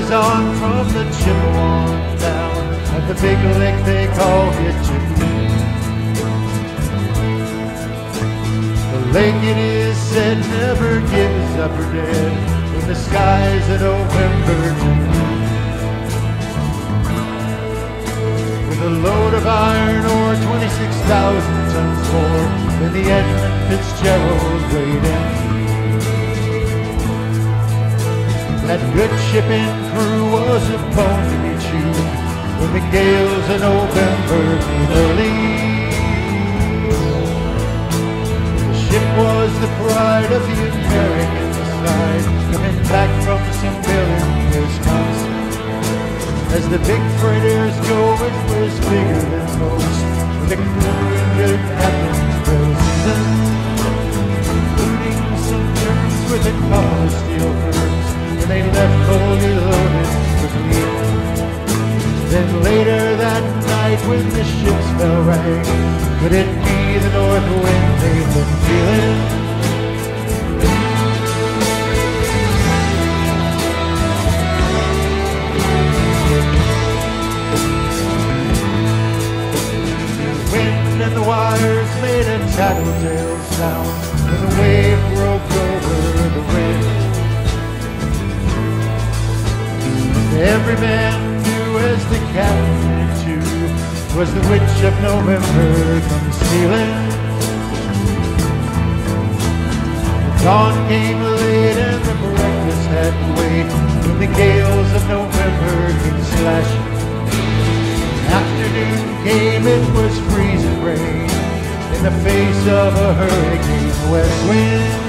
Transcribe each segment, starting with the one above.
goes on from the Chippewa down at the big lake they call Hitching. The lake, it is said, never gives up her dead when the skies in November turn. With a load of iron ore, 26,000 tons more than the Edmund Fitzgerald weighed in. That good shipping crew was a bone to be chewed when the gales of November came early. The ship was the pride of the American side, coming back from Simbillin, Wisconsin. As the big freighters go, it was bigger than most, with a crew and good captains well seasoned, including some Germans with a couple of steel curves. They left fully loaded with meat. Then later that night when the ships fell rank, could it be the north wind they'd been feeling? The wind and the wires made a tattletale sound when the wave broke over the wind. Every man knew, as the captain did too, was the witch of November come stealing. The dawn came late and the breakfast had to wait when the gales of November came slashing. Afternoon came, it was freezing rain in the face of a hurricane west wind.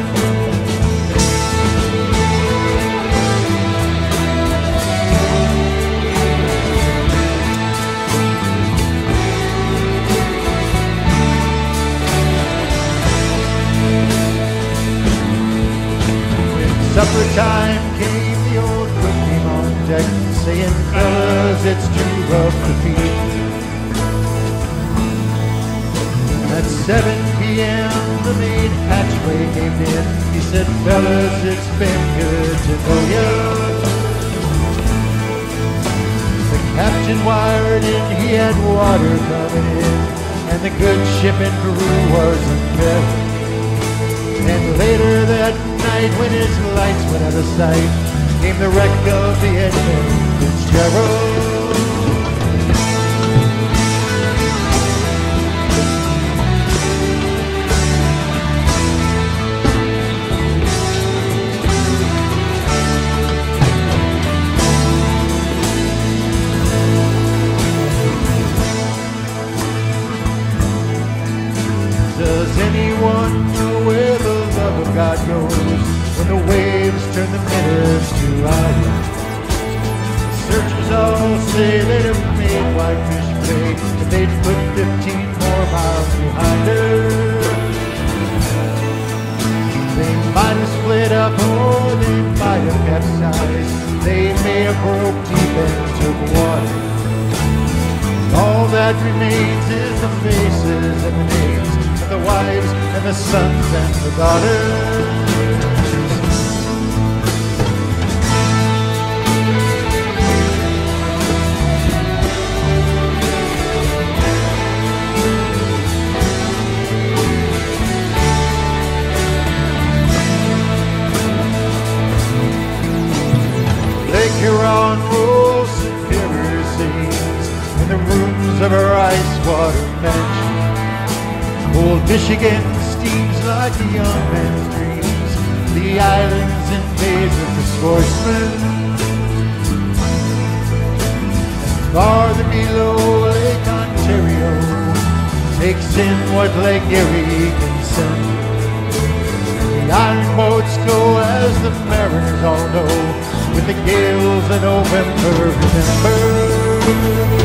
Supper time came, the old cook came on deck, saying, fellas, it's too rough to feed. At 7 p.m. the main hatchway came in. He said, fellas, it's been good to know you. The captain wired in, he had water coming in, and the good shipping crew was unbearable. And later that night, when his lights went out of sight, came the wreck of the Edmund Fitzgerald. Does anyone know where the love of God goes when the waves turn the minutes to hours? Searchers all say they'd have made Whitefish Bay if they'd put 15 more miles behind her. They might have split up or they might have capsized. They may have broke deep and took water. All that remains is the faces and the names, the wives and the sons and the daughters. LeClere rolls superior scenes in the rooms of her ice water mansion. Old Michigan steams like a young man's dreams, the islands and bays of the sportsman. And farther below, Lake Ontario takes in what Lake Erie can send. The iron boats go, as the mariners all know, with the gales of November, remember.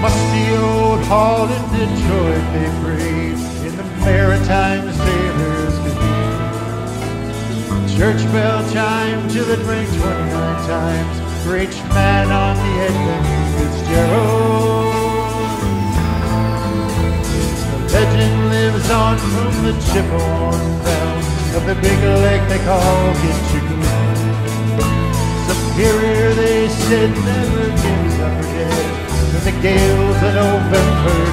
musty old hall in Detroit they prayed in the Maritime Sailors' Cathedral. Church bell chimed till it rang 29 times for each man on the Edmund Fitzgerald. The legend lives on from the Chippewa down of the big lake they call Kitchigoo. Superior, they said, never gives up her dead when the gales of November